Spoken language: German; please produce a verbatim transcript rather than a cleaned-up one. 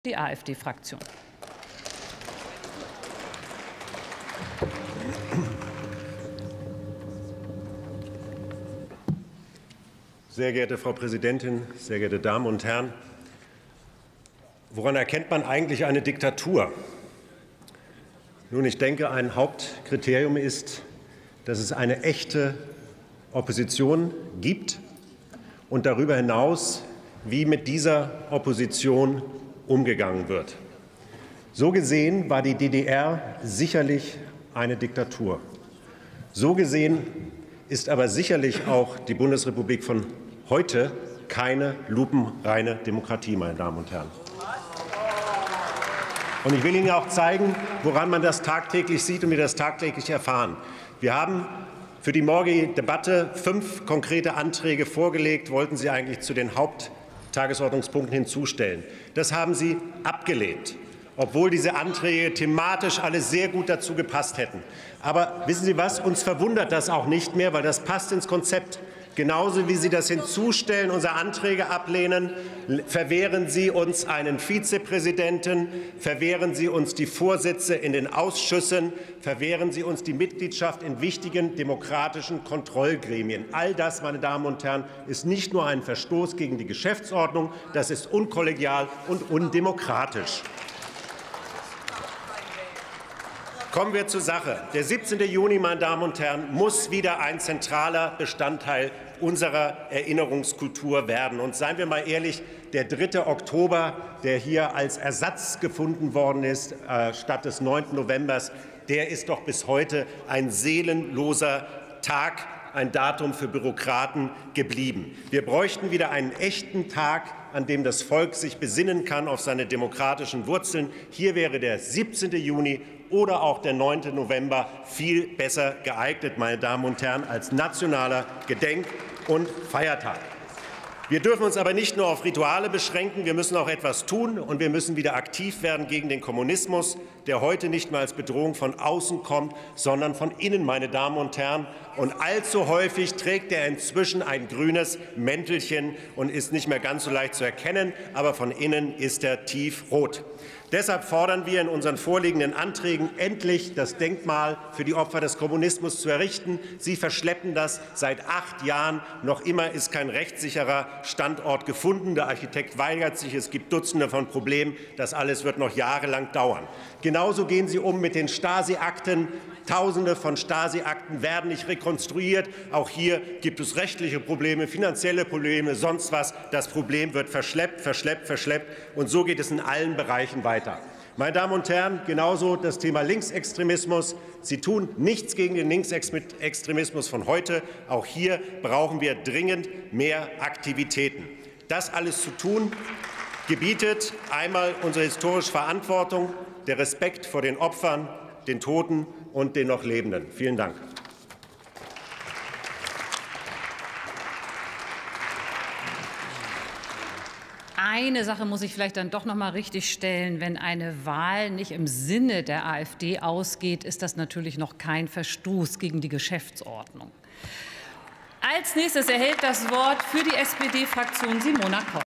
Die AfD-Fraktion. Sehr geehrte Frau Präsidentin, sehr geehrte Damen und Herren! Woran erkennt man eigentlich eine Diktatur? Nun, ich denke, ein Hauptkriterium ist, dass es eine echte Opposition gibt und darüber hinaus, wie mit dieser Opposition umgegangen wird. So gesehen war die D D R sicherlich eine Diktatur. So gesehen ist aber sicherlich auch die Bundesrepublik von heute keine lupenreine Demokratie, meine Damen und Herren. Und ich will Ihnen auch zeigen, woran man das tagtäglich sieht und wir das tagtäglich erfahren. Wir haben für die morgige Debatte fünf konkrete Anträge vorgelegt, wollten Sie eigentlich zu den Haupttagesordnungspunkten hinzustellen. Das haben Sie abgelehnt, obwohl diese Anträge thematisch alle sehr gut dazu gepasst hätten. Aber wissen Sie was? Uns verwundert das auch nicht mehr, weil das passt ins Konzept. Genauso wie Sie das Hinzustellen, unsere Anträge ablehnen, verwehren Sie uns einen Vizepräsidenten, verwehren Sie uns die Vorsitze in den Ausschüssen, verwehren Sie uns die Mitgliedschaft in wichtigen demokratischen Kontrollgremien. All das, meine Damen und Herren, ist nicht nur ein Verstoß gegen die Geschäftsordnung, das ist unkollegial und undemokratisch. Kommen wir zur Sache. Der siebzehnte Juni, meine Damen und Herren, muss wieder ein zentraler Bestandteil unserer Erinnerungskultur werden. Und seien wir mal ehrlich, der dritte Oktober, der hier als Ersatz gefunden worden ist, äh, statt des neunten Novembers, der ist doch bis heute ein seelenloser Tag, ein Datum für Bürokraten geblieben. Wir bräuchten wieder einen echten Tag, an dem das Volk sich besinnen kann auf seine demokratischen Wurzeln. Hier wäre der siebzehnte Juni oder auch der neunte November viel besser geeignet, meine Damen und Herren, als nationaler Gedenk- und Feiertag. Wir dürfen uns aber nicht nur auf Rituale beschränken, wir müssen auch etwas tun, und wir müssen wieder aktiv werden gegen den Kommunismus, der heute nicht mehr als Bedrohung von außen kommt, sondern von innen, meine Damen und Herren. Und allzu häufig trägt er inzwischen ein grünes Mäntelchen und ist nicht mehr ganz so leicht zu erkennen, aber von innen ist er tiefrot. Deshalb fordern wir in unseren vorliegenden Anträgen, endlich das Denkmal für die Opfer des Kommunismus zu errichten. Sie verschleppen das seit acht Jahren. Noch immer ist kein rechtssicherer Standort gefunden. Der Architekt weigert sich. Es gibt Dutzende von Problemen. Das alles wird noch jahrelang dauern. Genauso gehen Sie um mit den Stasi-Akten. Tausende von Stasi-Akten werden nicht rekonstruiert. Auch hier gibt es rechtliche Probleme, finanzielle Probleme, sonst was. Das Problem wird verschleppt, verschleppt, verschleppt. Und so geht es in allen Bereichen weiter. Meine Damen und Herren, genauso das Thema Linksextremismus. Sie tun nichts gegen den Linksextremismus von heute. Auch hier brauchen wir dringend mehr Aktivitäten. Das alles zu tun, gebietet einmal unsere historische Verantwortung, der Respekt vor den Opfern, den Toten und den noch Lebenden. Vielen Dank. Eine Sache muss ich vielleicht dann doch noch mal richtig stellen. Wenn eine Wahl nicht im Sinne der AfD ausgeht, ist das natürlich noch kein Verstoß gegen die Geschäftsordnung. Als nächstes erhält das Wort für die S P D-Fraktion Simona Koch.